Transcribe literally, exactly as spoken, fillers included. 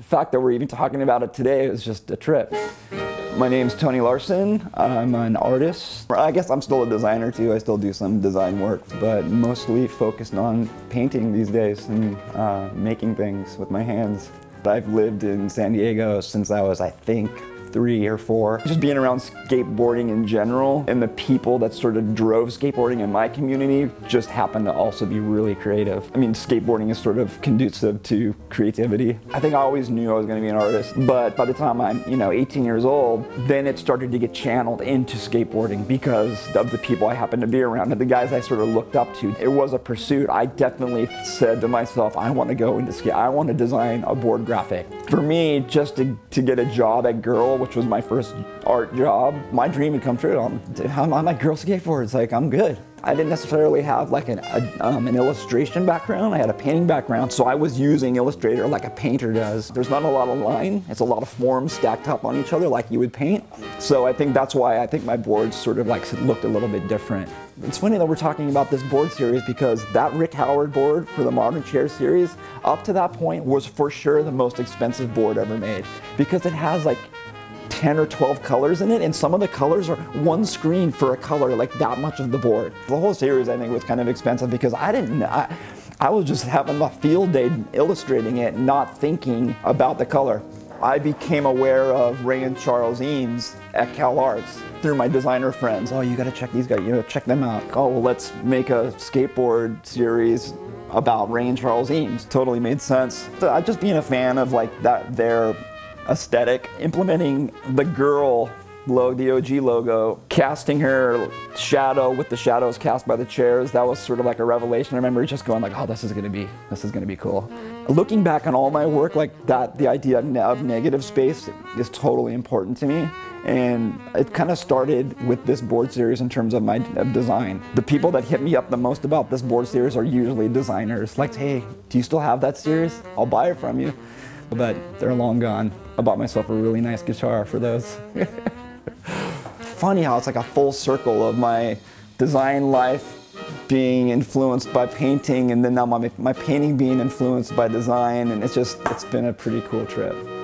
The fact that we're even talking about it today is just a trip. My name's Tony Larson. I'm an artist. I guess I'm still a designer too. I still do some design work, but mostly focused on painting these days and uh, making things with my hands. I've lived in San Diego since I was, I think, three or four. Just being around skateboarding in general, and the people that sort of drove skateboarding in my community just happened to also be really creative. I mean, skateboarding is sort of conducive to creativity. I think I always knew I was going to be an artist, but by the time I'm, you know, eighteen years old, then it started to get channeled into skateboarding because of the people I happened to be around and the guys I sort of looked up to. It was a pursuit. I definitely said to myself, I want to go into skate. I want to design a board graphic. For me, just to, to get a job at Girl, which was my first art job, my dream had come true. I'm, I'm, I'm at Girl Skateboards, like I'm good. I didn't necessarily have like an, a, um, an illustration background. I had a painting background, so I was using Illustrator like a painter does. There's not a lot of line. It's a lot of forms stacked up on each other like you would paint. So I think that's why I think my boards sort of like looked a little bit different. It's funny that we're talking about this board series because that Rick Howard board for the Modern Chair series, up to that point, was for sure the most expensive board ever made because it has like ten or twelve colors in it, and some of the colors are one screen for a color, like that much of the board. The whole series I think was kind of expensive because I didn't, I, I was just having a field day illustrating it, not thinking about the color. I became aware of Ray and Charles Eames at Cal Arts through my designer friends. Oh, you gotta check these guys, you know, check them out. Oh, well, let's make a skateboard series about Ray and Charles Eames. Totally made sense. So I just being a fan of like that, their aesthetic, implementing the Girl logo, the O G logo, casting her shadow with the shadows cast by the chairs, that was sort of like a revelation. I remember just going like, oh, this is gonna be, this is gonna be cool. Looking back on all my work, like that, the idea of, ne of negative space is totally important to me. And it kind of started with this board series in terms of my of design. The people that hit me up the most about this board series are usually designers. Like, hey, do you still have that series? I'll buy it from you. But they're long gone. I bought myself a really nice guitar for those. Funny how it's like a full circle of my design life being influenced by painting, and then now my, my painting being influenced by design, and it's just, it's been a pretty cool trip.